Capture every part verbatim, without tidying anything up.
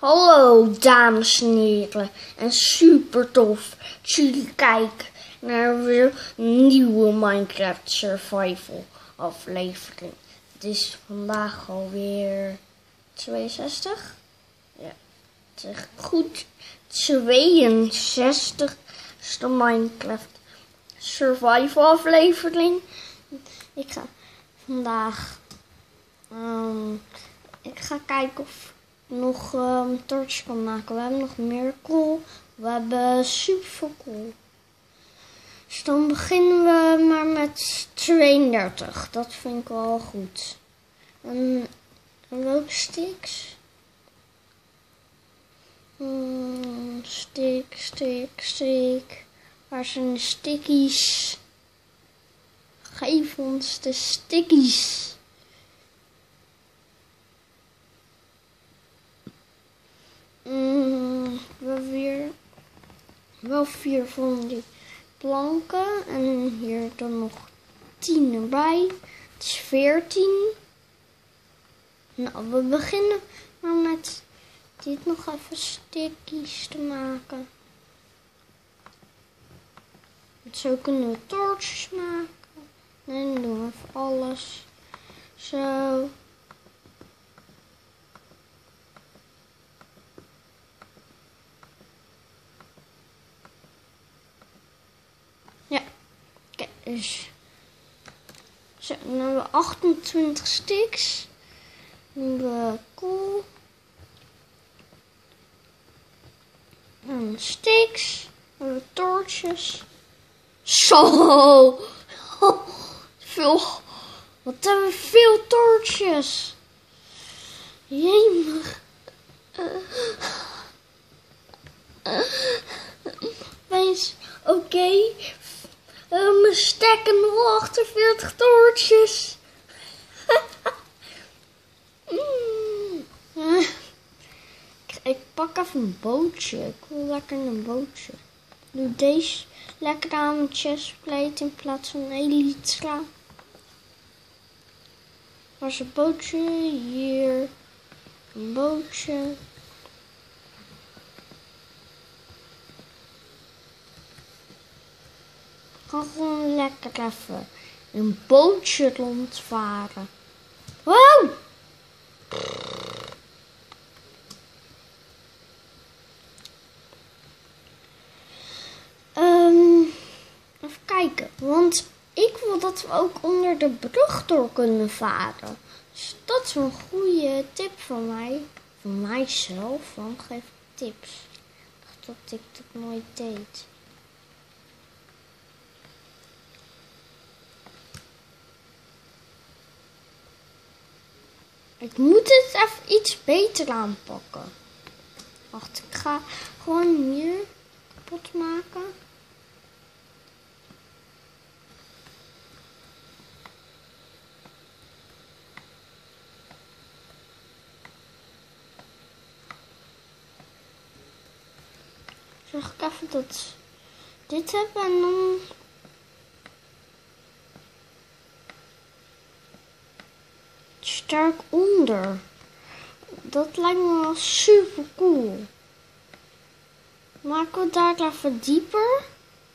Hallo dames en heren en super tof dat jullie kijken naar weer een nieuwe Minecraft Survival aflevering. Het is vandaag alweer tweeënzestig? Ja, het is goed. tweeënzestigste Minecraft Survival aflevering. Ik ga vandaag um, ik ga kijken of nog um, torches kan maken. We hebben nog meer kool. We hebben super veel kool. Dus dan beginnen we maar met tweeëndertig. Dat vind ik wel goed. En, en welke sticks? Hmm, stick, stick, stick. Waar zijn de stickies? Geef ons de stickies. Mm, we hebben weer wel vier van die planken en hier dan nog tien erbij. Het is veertien. Nou, we beginnen maar met dit nog even stickies te maken. Zo kunnen we torches maken. En dan doen we even alles zo. Dus, zo, dan hebben we achtentwintig sticks. Dan hebben we kool. En sticks. Dan hebben we torches. Zo! Veel. Wat hebben we veel torches. Jemig. Wees, oké. Okay. We um, stekken nog achtenveertig torches. mm. uh, ik, ik pak even een bootje. Ik wil lekker een bootje. Doe deze lekker aan mijn chestplate in plaats van een elytra. Waar is een bootje? Hier. Een bootje. Ik ga gewoon lekker even een bootje rondvaren. Wow! Um, even kijken, want ik wil dat we ook onder de brug door kunnen varen. Dus dat is een goede tip van mij. Van mijzelf, dan geef ik tips. Ik dacht dat ik dat nooit deed. Ik moet het even iets beter aanpakken. Wacht, ik ga gewoon hier kapot maken. Zorg ik even dat dit heb en dan... sterk onder. Dat lijkt me wel super cool. Maken we het daar even dieper.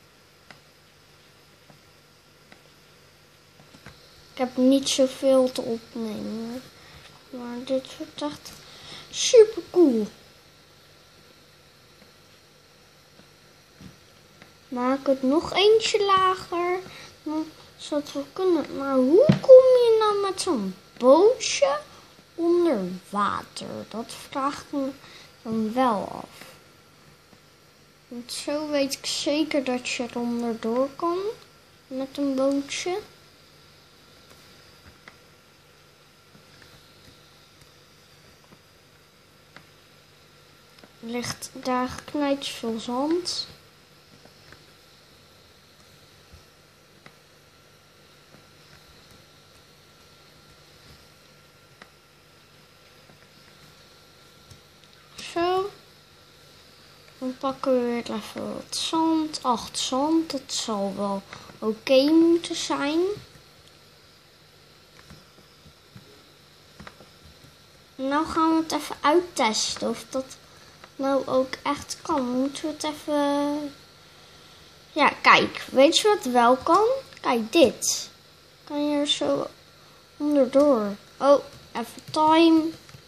Ik heb niet zoveel te opnemen. Maar dit wordt echt super cool. Maak het nog eentje lager. Zodat we kunnen. Maar hoe kom je nou met zo'n bootje onder water? Dat vraag ik me dan wel af. Want zo weet ik zeker dat je er onderdoor kan met een bootje. Er ligt daar knijtjes veel zand. Zo. Dan pakken we weer even wat zand. Acht zand, dat zal wel oké okay moeten zijn. Nou gaan we het even uittesten of dat nou ook echt kan. Moeten we het even... Ja, kijk. Weet je wat wel kan? Kijk, dit. Kan je er zo onderdoor. Oh, even time.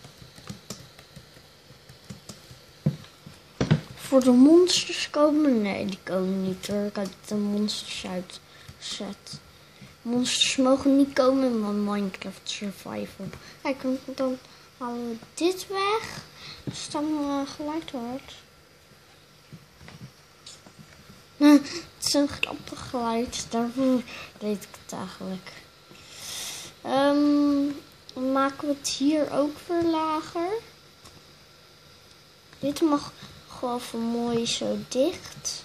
Voor de monsters komen? Nee, die komen niet hoor. Ik heb de monsters uitgezet. Monsters mogen niet komen in mijn Minecraft Survival. Kijk, dan halen we dit weg. Dus dan uh, geluid hoort. Het is een grappig geluid. Daarvoor deed ik het eigenlijk. Um, dan maken we het hier ook weer lager. Dit mag gewoon even mooi zo dicht.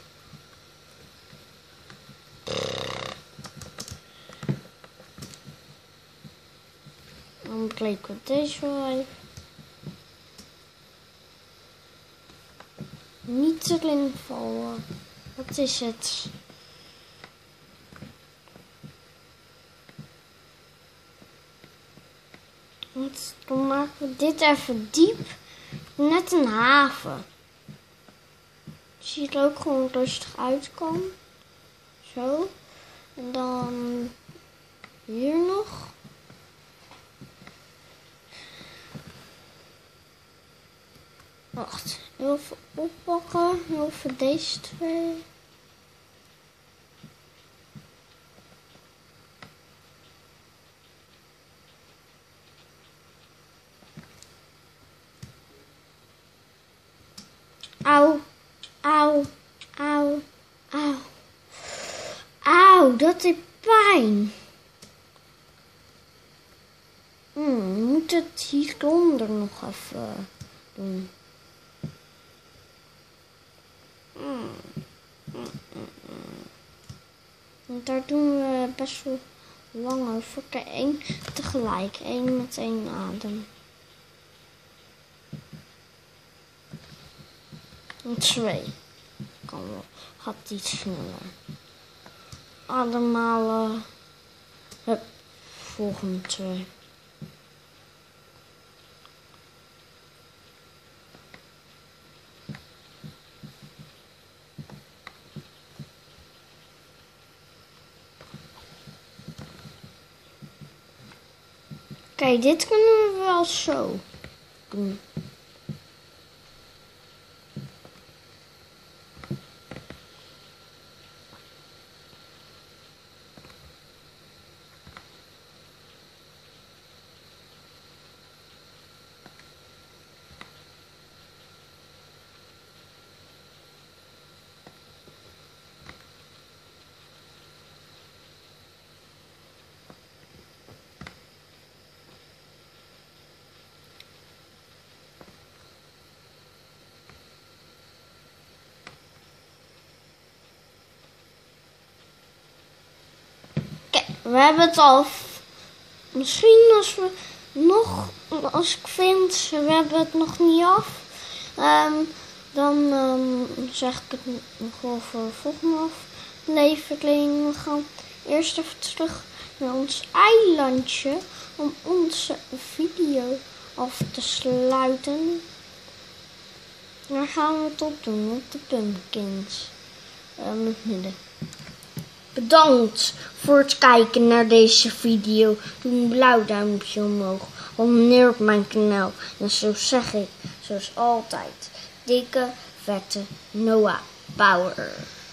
Dan kleken we deze wel even. Niet erin vallen. Wat is het? Want dan maken we dit even diep. Net een haven. Zie je er ook gewoon rustig uit kan. Zo. En dan hier nog. Wacht, even oppakken. Even deze twee. Auw, auw, auw, auw. Auw, dat is pijn. Hmm, we moeten het hieronder nog even doen. Hmm. Hmm, hmm, hmm. Want daar doen we best wel lang over. Kijk, één tegelijk. Één met één adem. En twee. Kan wel. Gaat iets sneller. Ademhalen. Hup. Volgende twee. Kijk, dit kunnen we wel zo doen. We hebben het al. Misschien als we nog, als ik vind, we hebben het nog niet af. Um, dan um, zeg ik het nog wel voor de volgende aflevering. We gaan eerst even terug naar ons eilandje om onze video af te sluiten. Daar gaan we het op doen, op de pumpkins. Um, het midden. Bedankt voor het kijken naar deze video. Doe een blauw duimpje omhoog. Abonneer op mijn kanaal. En zo zeg ik, zoals altijd, dikke, vette Noah Power.